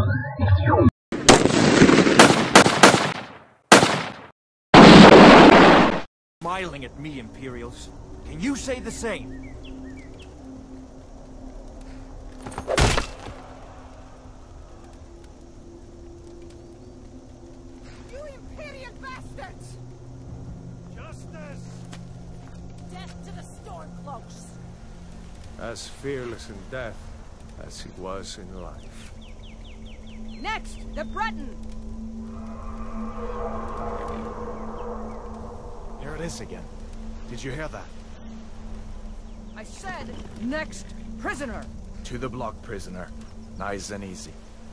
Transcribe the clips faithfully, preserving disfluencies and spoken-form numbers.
Smiling at me, Imperials. Can you say the same? You Imperial bastards! Justice! Death to the Stormcloaks! As fearless in death as he was in life. Next, the Breton! Here it is again. Did you hear that? I said, next prisoner! To the block, prisoner. Nice and easy.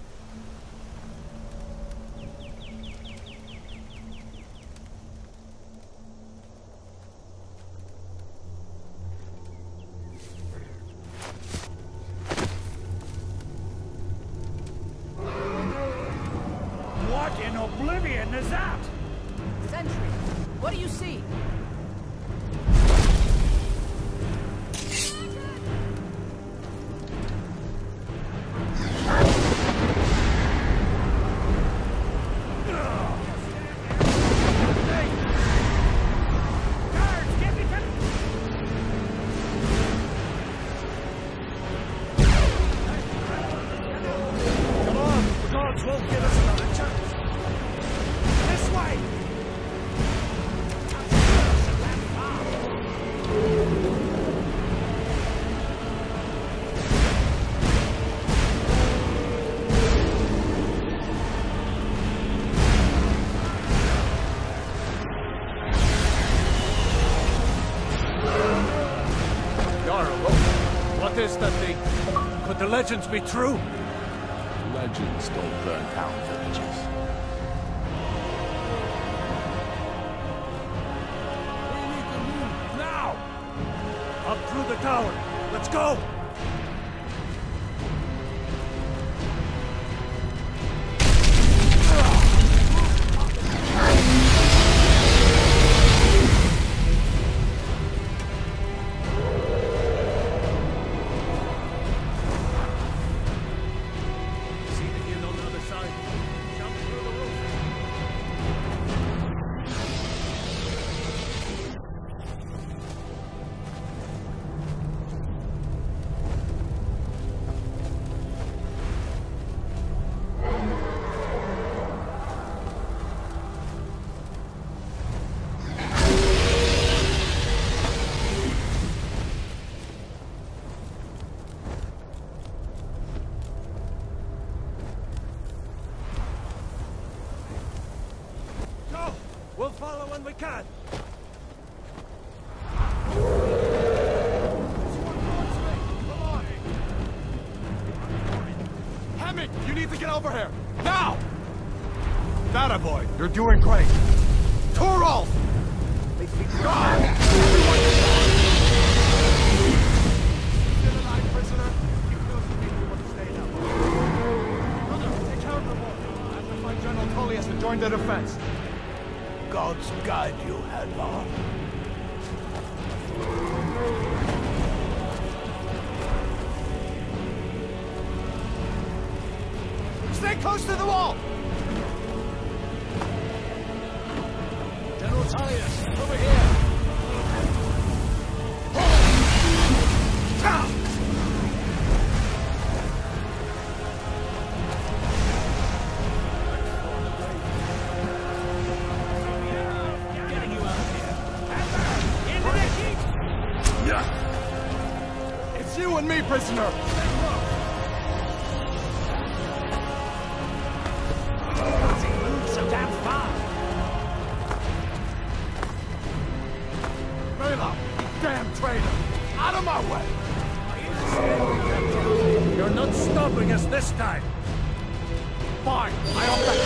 What in oblivion is that? Sentry, what do you see? Won't give us another chance. This way! Jarl, what is that thing? Could the legends be true? Legends don't burn down villages. We need to move now! Up through the tower. Let's go! We'll follow when we can. Hemming, you need to get over here! Now! That boy, you're doing great. Torolf! God! Everyone get down! Still alive, prisoner? Keep those people want to stay now. Brother, take care of the boy. I have to find General Tullius and join the defense. Gods guide you, Helgen. Stay close to the wall! General Tullius, over here! It's you and me, prisoner! Does he move so damn fast? Bela, you damn traitor! Out of my way! You're not stopping us this time! Fine, I hope that